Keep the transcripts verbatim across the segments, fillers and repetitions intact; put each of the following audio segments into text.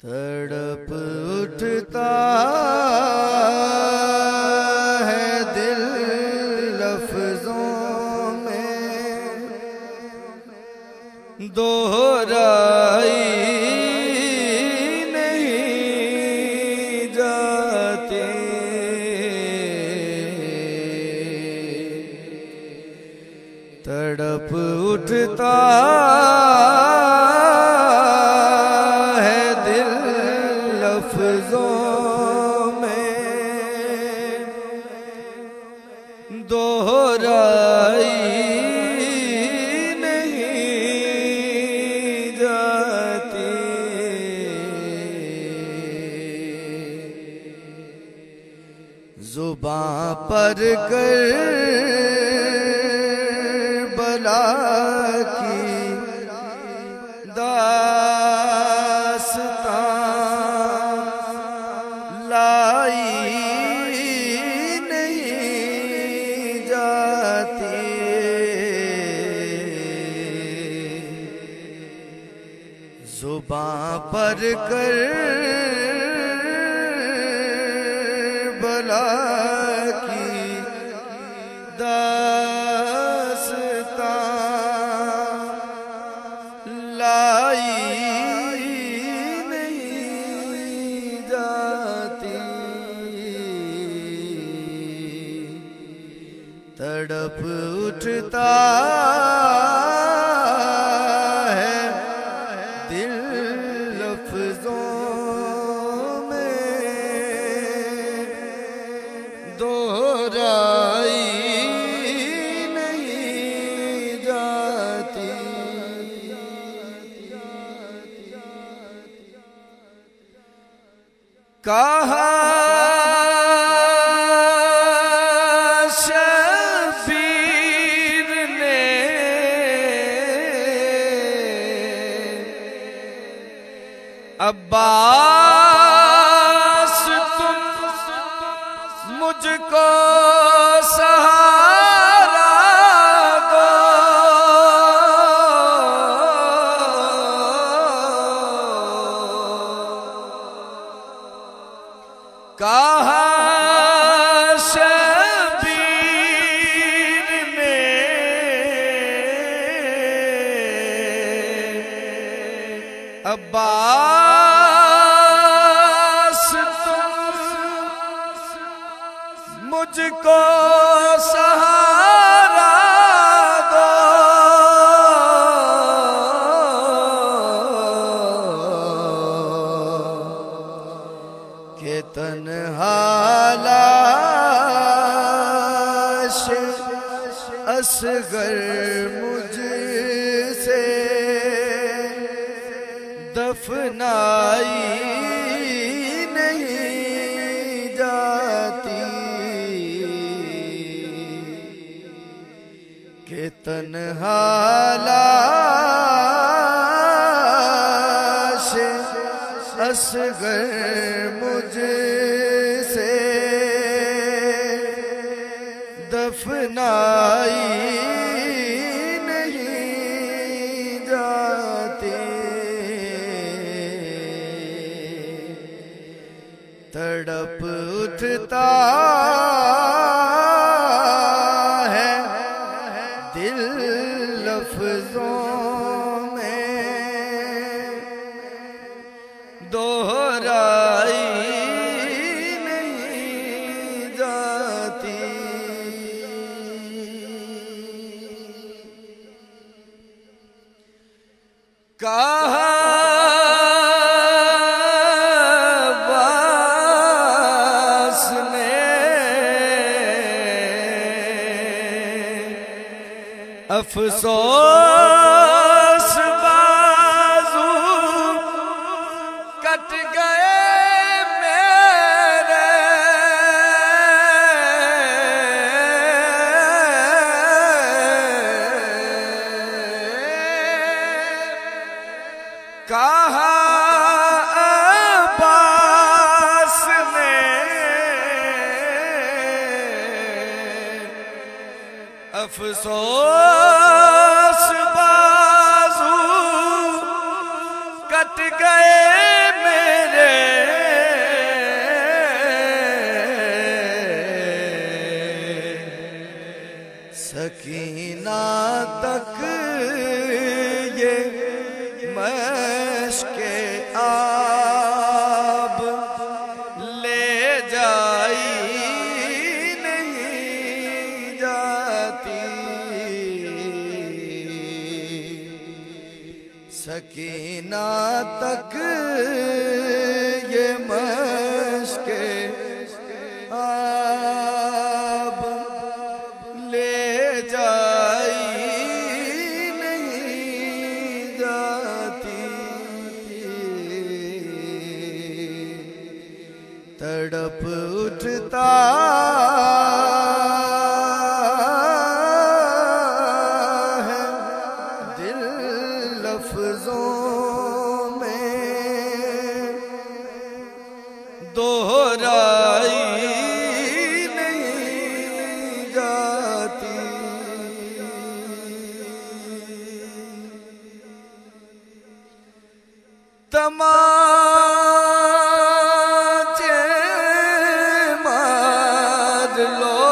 तड़प उठता है दिल लफ्जों में, दोहराई नहीं जाती। तड़प उठता लफ्जों में, दोहराई नहीं जाती। जुबां पर कर बला की दास्तां लाई नहीं जाती। जुबां पर कर बला की दास्तां लाई नहीं जाती। तड़प उठता है दिल लफ्जों में, दोहराई नहीं जाती। कहा शबीर ने अब्बास तुम मुझको सहारा दो। कहा शबीर ने अब्बास तुम मुझको सहारा दो। के तन्हा लाश असगर मुझसे दफनाई नहीं जाती। के तन्हा लाश असगर मुझसे दफनाई नहीं जाती। तड़प उठता है दिल लफ्जों में, दोहराई नहीं जाती। कहा अफसोस बाजू कट गए मेरे, कहा अब्बास ने अफसोस बाजू कट गए मेरे। मशके आब ले जाई नहीं जाती। सकीना तक ये मशके आब ले जाई नहीं जाती। तड़प उठता है दिल लफ्जों में दोहराई नहीं जाती। तमाचे मार लो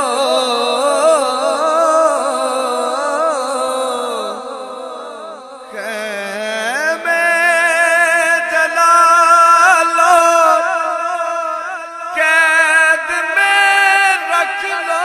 ख़ैमे जला लो, कैद में रख लो।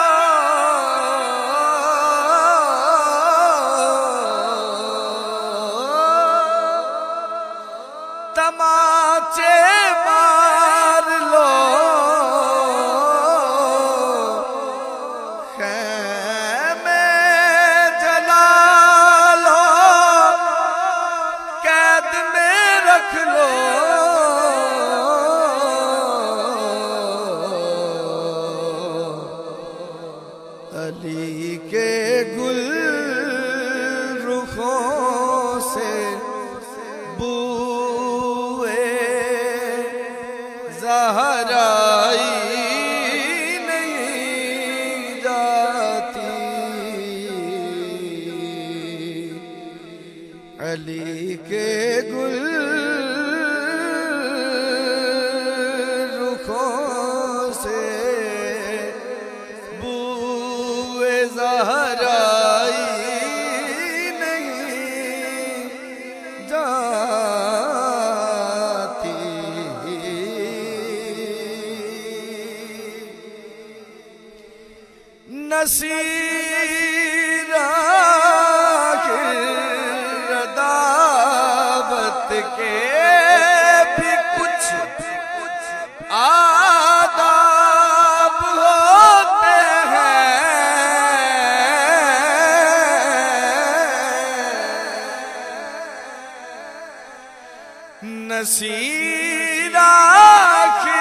तमाचे मार लो, ख़ैमे जला लो, कैद में रख लो। अली के गुल रुखों से ज़हराई नहीं जाती। अली के गुल रुखों से बूए ज़हराई नहीं जाती। नसीरा के रदावत के भी कुछ आदाब होते हैं। नसीरा के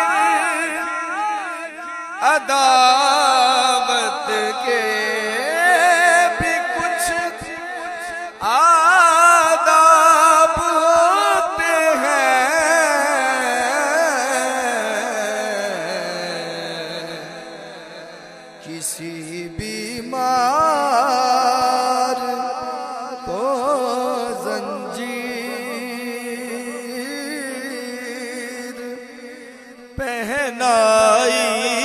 अदावत के भी कुछ आदाब होते हैं। किसी बीमार को जंजीर पहनाई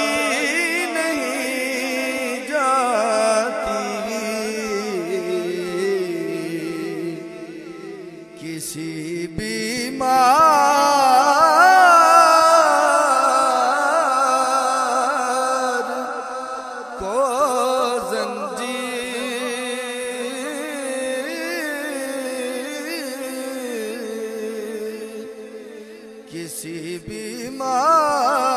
किसी बीमार को जंजीर किसी बीमार